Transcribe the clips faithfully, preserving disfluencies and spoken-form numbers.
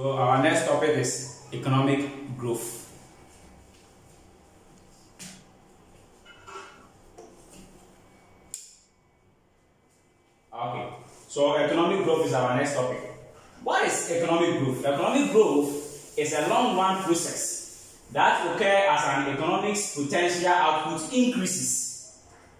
So our next topic is economic growth. Okay, so economic growth is our next topic. What is economic growth? Economic growth is a long-run process that occurs as an economic's potential output increases.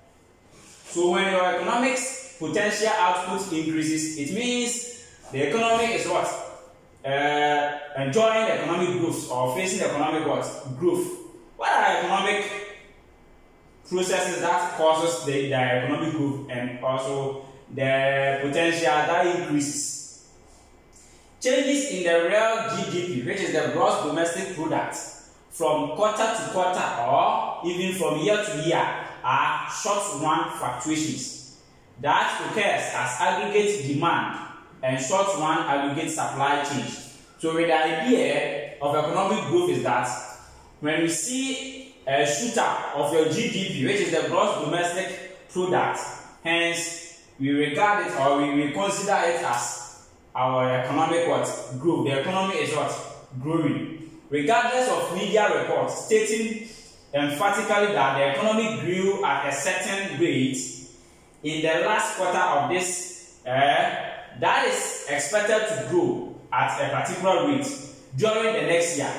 So when your economic's potential output increases, it means the economy is what? Uh, enjoying economic growth or facing economic what? Growth. What are economic processes that causes the, the economic growth and also the potential that increases? Changes in the real G D P, which is the gross domestic product, from quarter to quarter or even from year to year are short-run fluctuations that occurs as aggregate demand and short-run aggregate supply change. So the idea of economic growth is that when we see a shooter of your G D P, which is the gross domestic product, hence we regard it or we, we consider it as our economic what? Growth. The economy is what? Growing. Regardless of media reports stating emphatically that the economy grew at a certain rate in the last quarter of this, uh, that is expected to grow at a particular rate during the next year.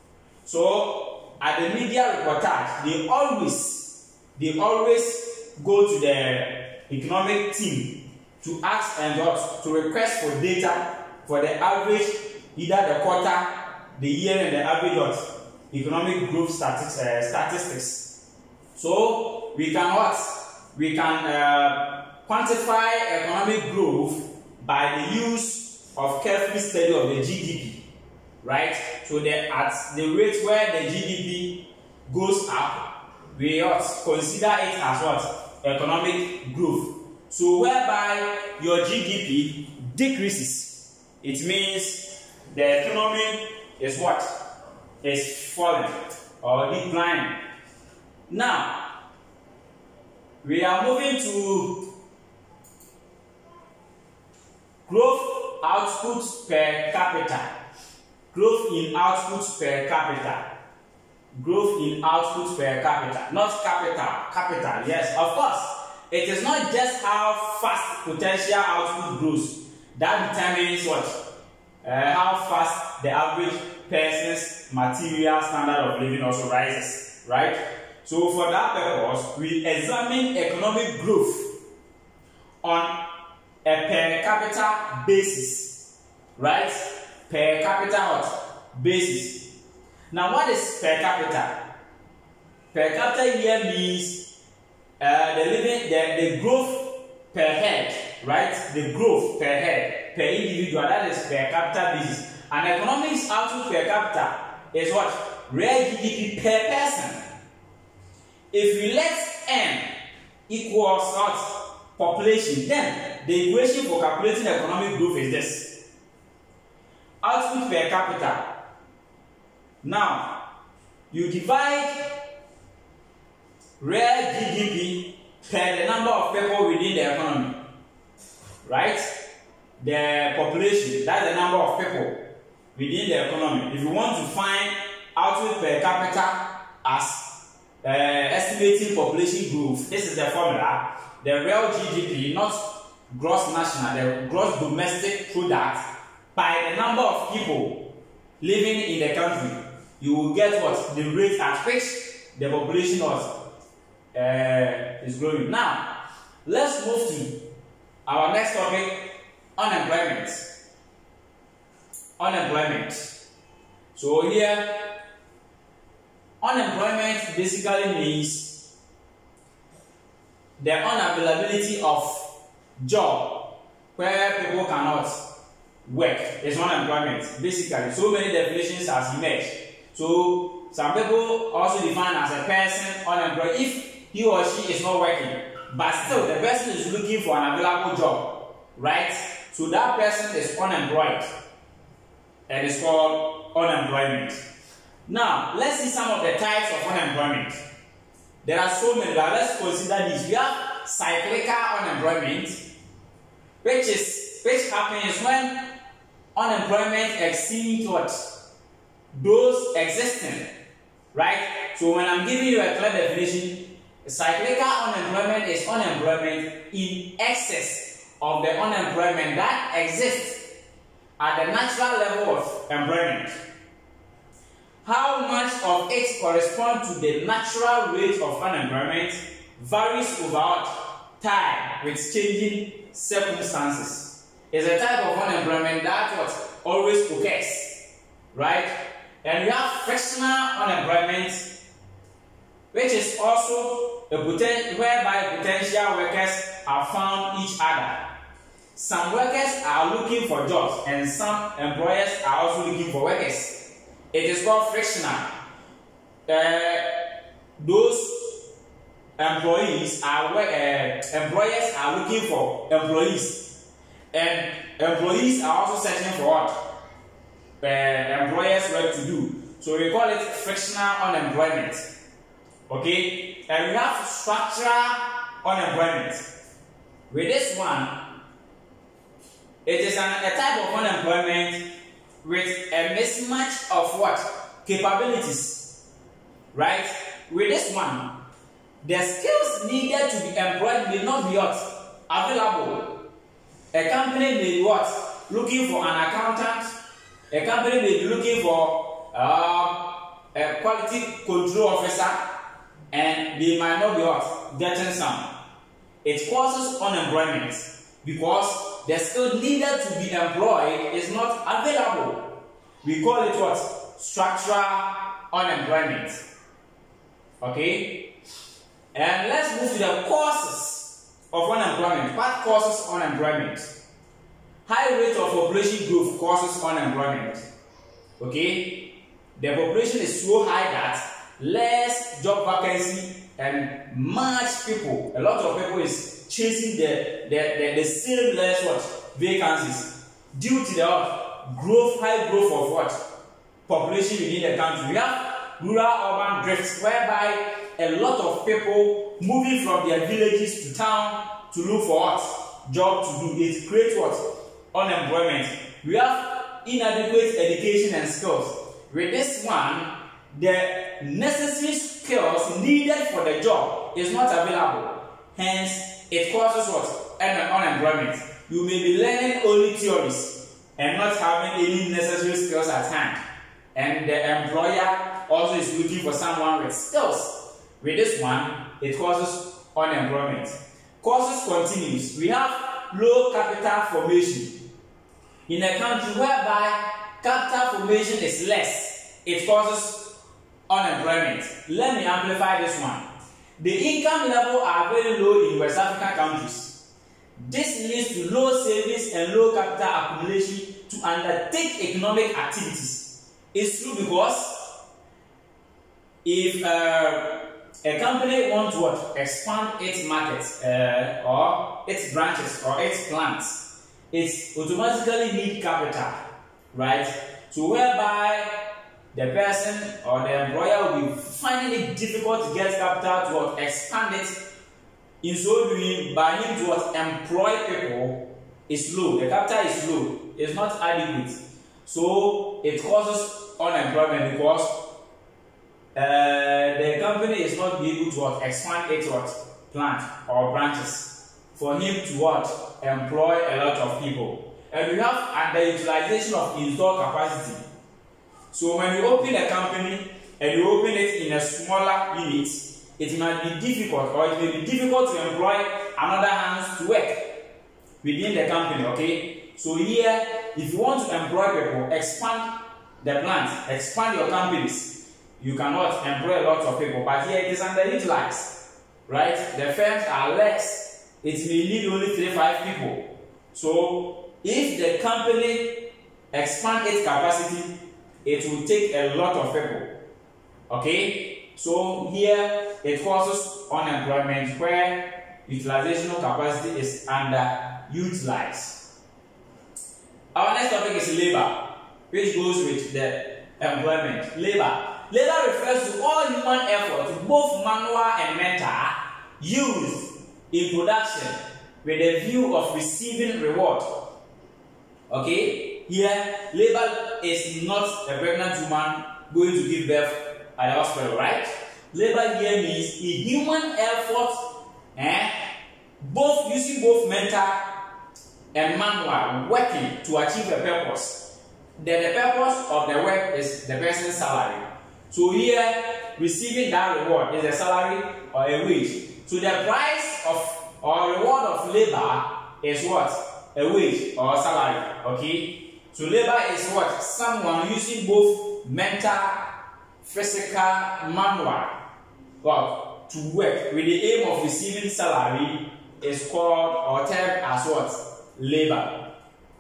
So at the media reportage, they always they always go to the economic team to ask and what, to request for data for the average, either the quarter, the year, and the average what, economic growth statistics, uh, statistics. So we can what? We can uh, quantify economic growth by the use of careful study of the G D P, right? So that at the rate where the G D P goes up, we ought to consider it as what? Economic growth. So whereby your G D P decreases, it means the economy is what? Is falling or declining. Now, we are moving to growth output per capita. Growth in output per capita. Growth in output per capita. Not capital, capital, yes, of course. It is not just how fast potential output grows that determines what? Uh, how fast the average person's material standard of living also rises, right? So for that purpose, we examine economic growth on a per capita basis, right? Per capita what? Basis. Now what is per capita? Per capita here means uh, the living, the, the growth per head, right? The growth per head, per individual, that is per capita basis. And economics output per capita is what? Real G D P per person. If we let M equals what? Population, then the equation for calculating economic growth is this. Output per capita. Now, you divide real G D P per the number of people within the economy, right? The population, that's the number of people within the economy. If you want to find output per capita as uh, estimating population growth, this is the formula. The real G D P, not gross national, the gross domestic product by the number of people living in the country. You will get what? The rate at which the population was, uh, is growing. Now, let's move to our next topic, unemployment. Unemployment. So here, unemployment basically means the unavailability of job where people cannot work is unemployment. Basically, so many definitions has emerged. So some people also define as a person unemployed if he or she is not working, but still the person is looking for an available job, right? So that person is unemployed. And it's called unemployment. Now, let's see some of the types of unemployment. There are so many, but let's consider these. We have cyclical unemployment, which is which happens when unemployment exceeds what? Those existing, right? So when I'm giving you a clear definition, cyclical unemployment is unemployment in excess of the unemployment that exists at the natural level of employment. How much of it corresponds to the natural rate of unemployment varies over time with changing circumstances. It's a type of unemployment that what always occurs, right? And we have frictional unemployment, which is also a poten whereby potential workers have found each other. Some workers are looking for jobs and some employers are also looking for workers. It is called frictional. Uh, those employees are uh, employers are looking for employees, and employees are also searching for what uh, employers work to do. So we call it frictional unemployment. Okay, and we have structural unemployment. With this one, it is an, a type of unemployment with a mismatch of what? Capabilities, right? With this one, the skills needed to be employed may not be what? Available. A company may be what? Looking for an accountant. A company may be looking for uh, a quality control officer, and they might not be what? Getting some. It causes unemployment because the skill needed to be employed is not available. We call it what? Structural unemployment. Okay? And let's move to the causes of unemployment. What causes unemployment? High rate of population growth causes unemployment. Okay? The population is so high that less job vacancy and much people, a lot of people is chasing the, the, the, the same less what? Vacancies due to the what? Growth, high growth of what? Population within the country. We have rural-urban drift, whereby a lot of people moving from their villages to town to look for what? Job to do. It creates what? Unemployment. We have inadequate education and skills. With this one, the necessary skills needed for the job is not available. Hence, it causes what? Unemployment. You may be learning only theories and not having any necessary skills at hand. And the employer also is looking for someone with skills. With this one, it causes unemployment. Causes continues. We have low capital formation. In a country whereby capital formation is less, it causes unemployment. Let me amplify this one. The income level are very low in West African countries. This leads to low savings and low capital accumulation to undertake economic activities. It's true because if uh, a company wants to what? Expand its market uh, or its branches or its plants, it automatically needs capital, right? So whereby the person or the employer will be finding it difficult to get capital to what? Expand it. In so doing, by him to what? Employ people is low. The capital is low. It's not adequate. So it causes unemployment because uh, the company is not able to what? Expand its what? Plant or branches for him to what? Employ a lot of people. And we have underutilization of installed capacity. So when you open a company and you open it in a smaller unit, it might be difficult or it may be difficult to employ another hands to work within the company, okay? So here, if you want to employ people, expand the plant, expand your companies. You cannot employ a lot of people, but here it is underutilized, right? The firms are less. It may need only three, five people. So if the company expand its capacity, it will take a lot of people, okay? So here it causes unemployment where utilization capacity is underutilized. Our next topic is labor, which goes with the employment. Labor. Labor refers to all human effort, both manual and mental, used in production with the view of receiving reward. Okay? here labor is not a pregnant woman going to give birth at the hospital, right? Labor here means a human effort, eh, both using both mental and manual working to achieve a purpose. Then the purpose of the work is the person's salary. So here, receiving that reward is a salary or a wage. So the price of or reward of labor is what? A wage or a salary. Okay? So labor is what? Someone using both mental, physical, manual, what? To work with the aim of receiving salary is called or termed as what? Labor.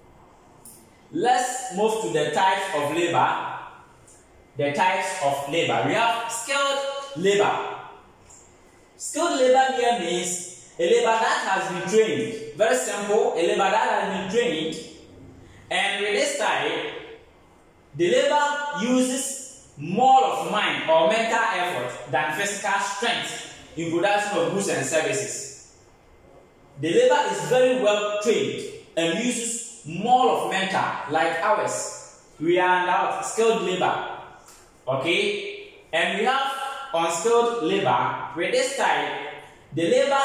Let's move to the types of labor. The types of labor. We have skilled labor. Skilled labor here means a labor that has been trained. Very simple. A labor that has been trained. And with this type, the labor uses more of mind or mental effort than physical strength in production of goods and services. The labor is very well trained and uses more of mental, like ours. We are under skilled labor. Okay? And we have unskilled labor. With this type, the labor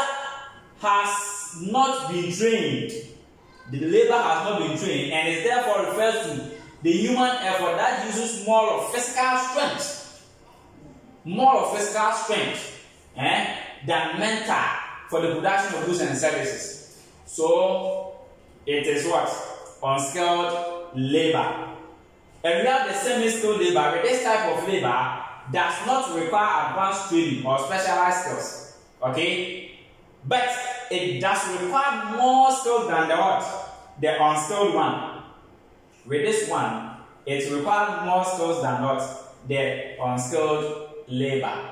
has not been trained. The labor has not been trained and is therefore refers to the human effort that uses more of physical strength. More of physical strength eh, than mental for the production of goods and services. So, it is what? Unskilled labor. And we have the semi-skilled labor. With this type of labor does not require advanced training or specialized skills. Okay? But it does require more skills than the what? The unskilled one. With this one, it requires more skills than what? The unskilled labor.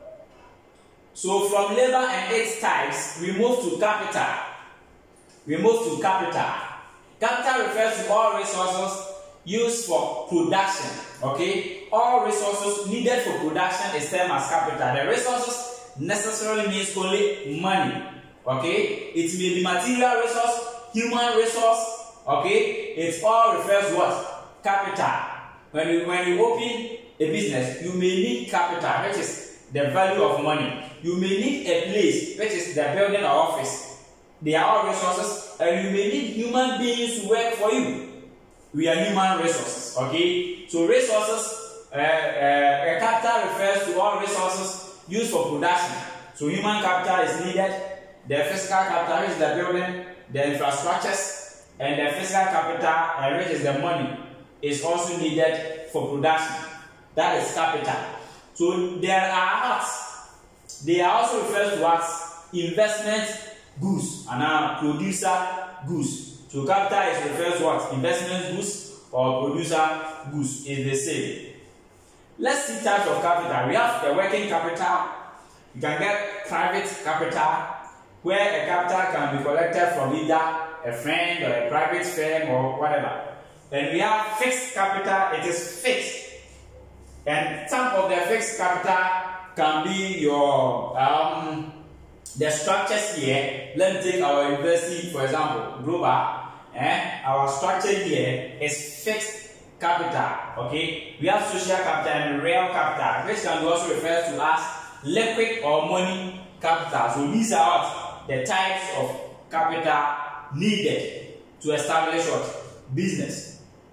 So from labor and its types, we move to capital. We move to capital. Capital refers to all resources used for production. Okay? All resources needed for production is termed as capital. The resources necessarily means only money. Okay? It may be material resource, human resource. Okay? It all refers to what? Capital. When you, when you open a business, you may need capital, which is the value of money. You may need a place, which is the building or office. They are all resources, and you may need human beings to work for you. We are human resources. Okay? So resources, uh, uh, capital refers to all resources used for production. So human capital is needed. The physical capital, which is the building, the infrastructures, and the physical capital, uh, which is the money, is also needed for production. That is capital. So there are arts. They are also referred to as investment goods and now producer goods. So capital is referred to as investment goods or producer goods is the same. Let's see types of capital. We have the working capital. You can get private capital, where a capital can be collected from either a friend or a private firm or whatever. Then we have fixed capital. It is fixed. And some of the fixed capital can be your um, the structures here. Let me take our university for example, Global. Eh? Our structure here is fixed capital. Okay, we have social capital and real capital, which can be also referred to as liquid or money capital. So these are what the types of capital needed to establish what business.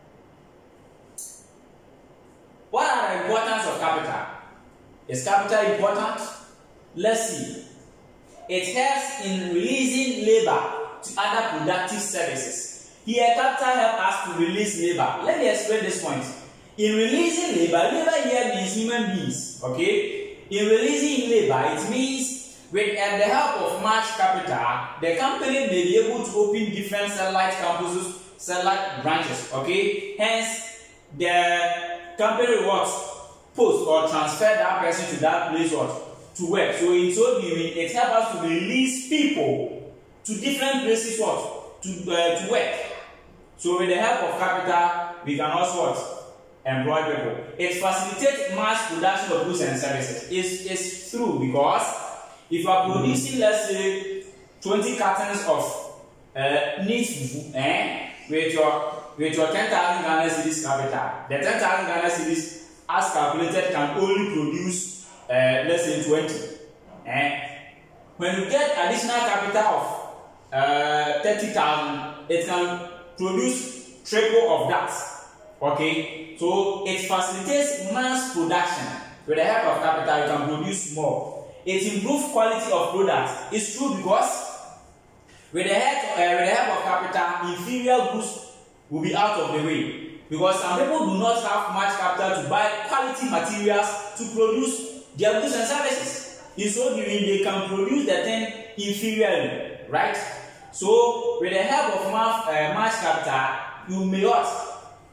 What are the importance of capital? Is capital important? Let's see. It helps in releasing labor to other productive services. Here, capital helps us to release labor. Let me explain this point. In releasing labor, labor here means human beings. Okay? In releasing labor, it means with uh, the help of much capital, the company may be able to open different satellite campuses, satellite branches. Okay? Hence, the company what post or transfer that person to that place what to work. So in so doing, it helps us to release people to different places what to uh, to work. So with the help of capital, we can also what employ people. It facilitates mass production of goods and services. It's, it's true because if you are producing, let's say, twenty cartons of uh, neat fufu, eh, with your with your ten thousand Ghana cedis capital, the ten thousand Ghana cedis as calculated can only produce uh, let's say twenty. Eh? When you get additional capital of uh, thirty thousand, it can produce triple of that. Okay, so it facilitates mass production. With the help of capital, you can produce more. It improves quality of product. It's true because with the help, uh, with the help of capital, inferior goods will be out of the way. Because some people do not have much capital to buy quality materials to produce their goods and services. In so doing, they can produce the thing inferiorly, right? So, with the help of much, uh, much capital, you may not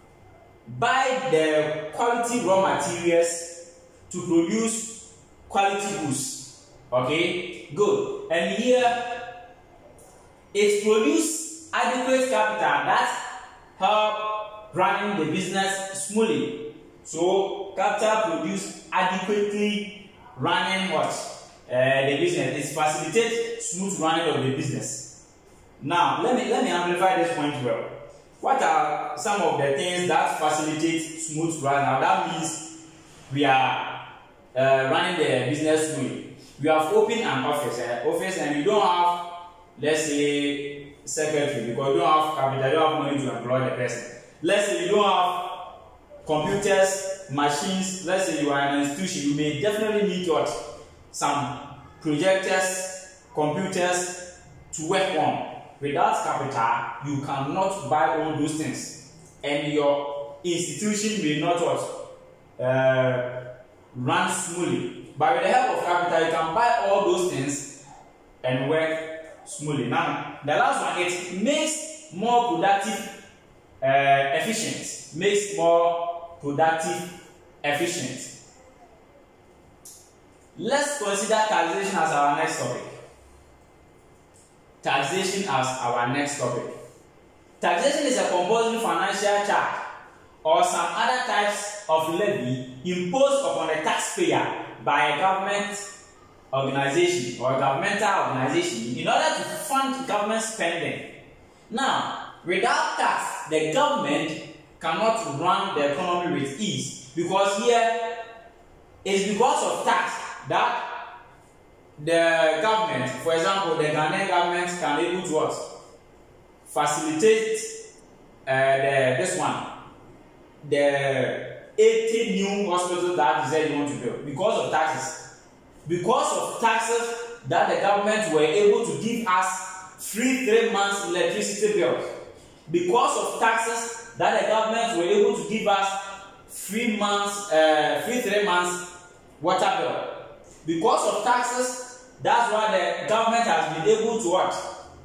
buy the quality raw materials to produce quality goods. Okay, good. And here, it produces adequate capital that help running the business smoothly. So, capital produce adequately running what? Uh, the business. It facilitates smooth running of the business. Now, let me let me amplify this point well. What are some of the things that facilitate smooth run? Now that means we are uh, running the business smoothly. We have opened an office, uh, office, and you don't have, let's say, secretary because you don't have capital, you don't have money to employ the person. Let's say you don't have computers, machines. Let's say you are an institution, you may definitely need what? Some projectors, computers to work on. Without capital, you cannot buy all those things, and your institution may not what, uh, run smoothly. But with the help of capital, you can buy all those things and work smoothly. Now, the last one, it makes more productive, uh, efficient. Makes more productive, efficient. Let's consider taxation as our next topic. Taxation as our next topic. Taxation is a compulsory financial charge or some other types of levy imposed upon a taxpayer by a government organization or a governmental organization in order to fund government spending. Now, without tax, the government cannot run the economy with ease, because here it's because of tax that the government, for example, the Ghanaian government can able to what? Facilitate uh, the, this one, the eighty new hospitals that they said you want to build because of taxes. Because of taxes that the government were able to give us free three months electricity bills. Because of taxes that the government were able to give us free months, uh, free three months water bill. Because of taxes, that's why the government has been able to what?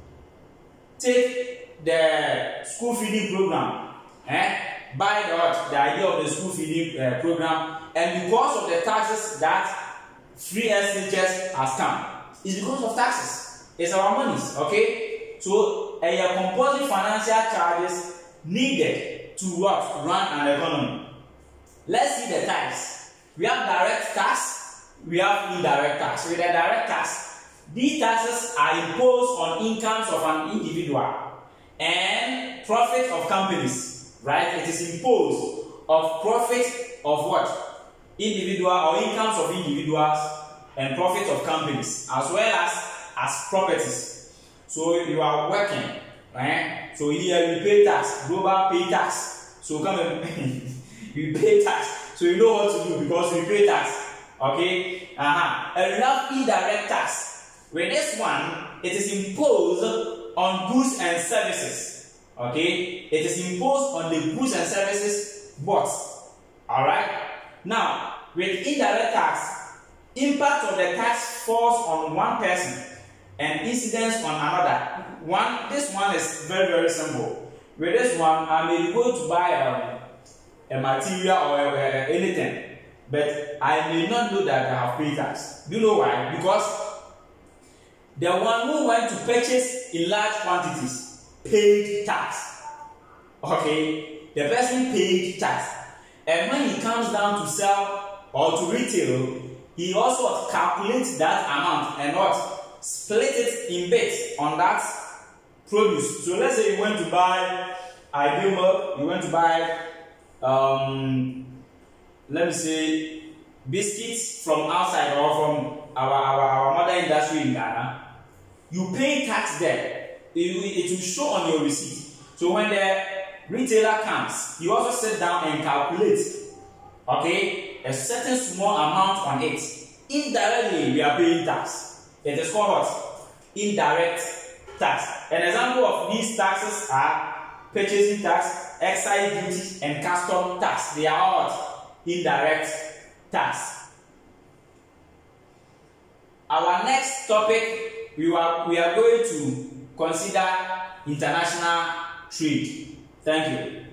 Take the school feeding program, eh? Buy the what? The idea of the school feeding uh, program, and because of the taxes that free S H S has come, it's because of taxes. It's our monies, okay? So, a uh, compulsory financial charges needed to what? Run an economy. Let's see the types. We have direct tax. We have indirect tax. With the direct tax, these taxes are imposed on incomes of an individual and profit of companies, right? It is imposed of profit of what? Individual or incomes of individuals and profit of companies, as well as as properties. So you are working, right? So here we pay tax, global pay tax. So come and we pay tax. So you know what to do because we pay tax. Okay, uh-huh. And we have indirect tax. With this one, it is imposed on goods and services. Okay, it is imposed on the goods and services bought. Alright, now with indirect tax, impact of the tax falls on one person and incidence on another. One, this one is very very simple. With this one, I may go to buy um, a material or uh, anything. But I may not know that I have paid tax. Do you know why? Because the one who went to purchase in large quantities paid tax. Okay? The person paid tax. And when he comes down to sell or to retail, he also calculates that amount and what? Split it in bits on that produce. So let's say you went to buy ideal milk, you went to buy, um, let me say, biscuits from outside or from our, our, our mother industry in Ghana, you pay tax there. It, it will show on your receipt. So when the retailer comes, you also sit down and calculate, okay, a certain small amount on it. Indirectly, we are paying tax. It is called what? Indirect tax. An example of these taxes are purchasing tax, excise duty, and custom tax. They are all indirect tax. Our next topic, we are, we are going to consider international trade. Thank you.